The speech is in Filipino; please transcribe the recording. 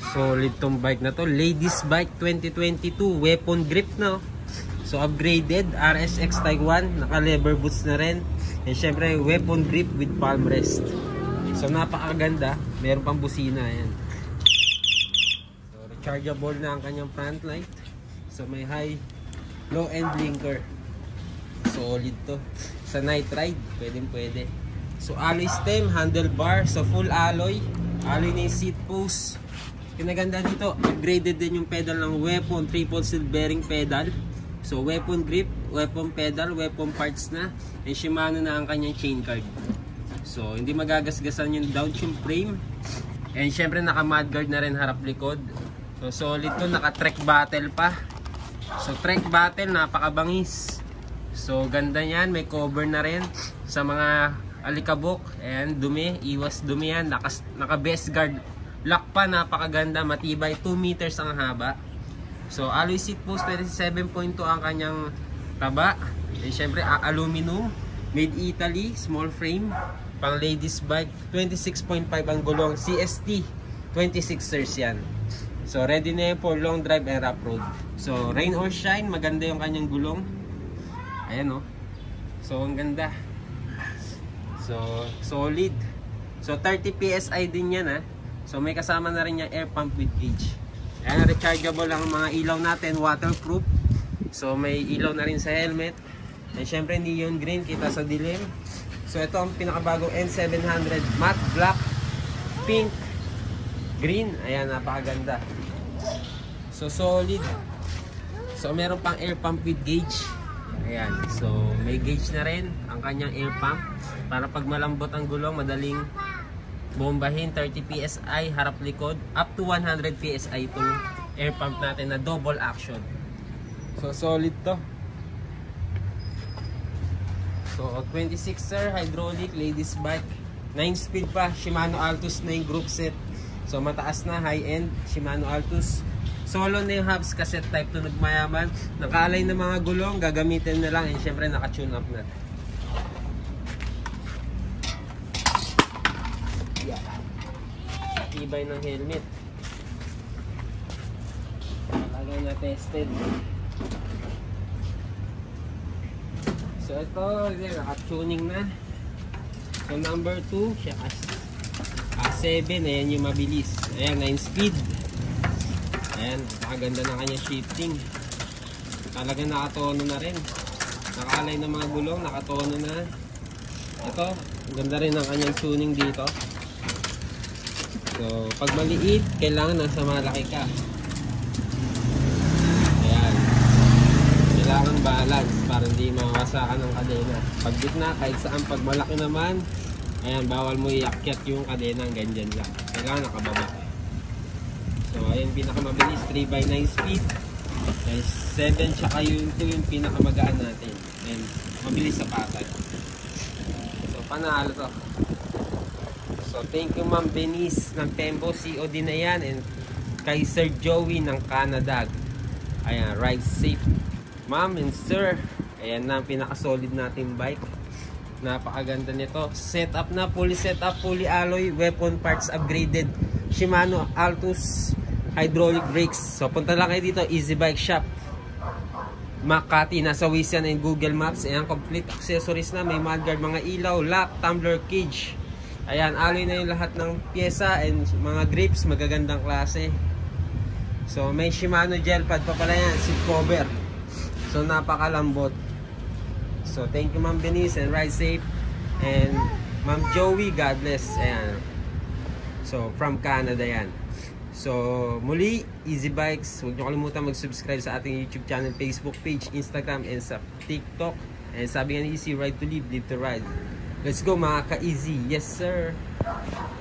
Solid tong bike na to. Ladies bike 2022. Weapon grip na. So upgraded. RSX Type 1. Naka lever boots na rin. And syempre weapon grip with palm rest. So napakaganda. Meron pang busina. Ayan. So rechargeable na ang kanyang front light. So may high, low and blinker. Solid to. Sa night ride. Pwede. So alloy stem, handlebar. So full alloy. Alloy na yung seat post. Kinaganda dito, upgraded din yung pedal ng weapon. Triple steel bearing pedal. So weapon grip, weapon pedal, weapon parts na. And Shimano na ang kanyang chain card. So hindi magagasgasan yung downshield frame. And syempre naka mudguard na rin harap likod. So solid to, naka trek battle pa. So trek battle, napakabangis. So ganda niyan, may cover na rin sa mga alikabok and dumi, iwas dumi yan. Naka best guard lock pa, napakaganda, matibay, 2 meters ang haba. So alloy seat post 27.2 ang kanyang taba. And syempre aluminum, made Italy, small frame, pang ladies bike. 26.5 ang gulong, CST 26ers yan. So ready na yan for long drive and rough road. So rain or shine, maganda yung kanyang gulong. Ayan o. So ang ganda. So solid. So 30 PSI din yan ha. So may kasama na rin yung air pump with gauge. Ayan, rechargeable ang mga ilaw natin, waterproof. So may ilaw na rin sa helmet. And syempre neon green, kita sa dilim. So ito ang pinakabagong N700 matte black, pink, green. Ayan, napakaganda. So solid. So meron pang air pump with gauge. Ayan, so may gauge na rin ang kanyang air pump para pag malambot ang gulong, madaling bombahin. 30 PSI harap likod, up to 100 PSI itong air pump natin na double action. So solid to. So 26er hydraulic ladies bike, 9 speed pa, Shimano Altus na yung group set. So mataas na, high end Shimano Altus. Solo na yung hubs, cassette type to, nagmayaman. Nakaalay na mga gulong, gagamitin na lang. And syempre naka-tune up na. Yeah. Tibay ng helmet. Talaga na tested. So ito, naka-tuning na. So number 2, siya A7, ayan yung mabilis. Ayan, 9 speed. Ayan, nakaganda na kanya shifting. Talaga nakatono na rin. Nakalay ng mga gulong, nakatono na. Ito, ganda rin ang kanyang tuning dito. So, pag maliit, kailangan nasa malaki ka. Ayan. Kailangan balance para hindi mawasakan ang kadena. Pag gitna, kahit saan, pag malaki naman, ayan, bawal mo iakyat yung kadena, ganyan lang. Kailangan nakababa. So ayan, pinakamabilis 3x9 speed. 7 tsaka yung 2 yung pinakamagaan natin. And mabilis sa patag. So panalo to. So thank you Ma'am Benice ng Tembo, COD na yan. And kay Sir Joey ng Canada. Ayan, ride safe Ma'am and Sir. Ayan na ang pinakasolid nating bike. Napakaganda nito. Set up na, fully set up, fully alloy, weapon parts upgraded. Shimano Altus hydraulic brakes. So punta lang kayo dito, Easy Bike Shop Makati, nasa Waze yan and Google Maps. Ayan, complete accessories na, may mudguard, mga ilaw, lock, tumbler, cage. Ayan, alloy na yung lahat ng pyesa and mga grips, magagandang klase. So may Shimano gel pad pa pala yan, seat cover. So napakalambot. So thank you Ma'am Benice and ride safe. And Ma'am Joey, God bless. Ayan. So from Canada yan. So muli, Easy Bikes. Huwag nyo kalimutan mag-subscribe sa ating YouTube channel, Facebook page, Instagram, and sa TikTok. And sabi nga ni Easy, ride to live, live to ride. Let's go mga ka-easy. Yes sir.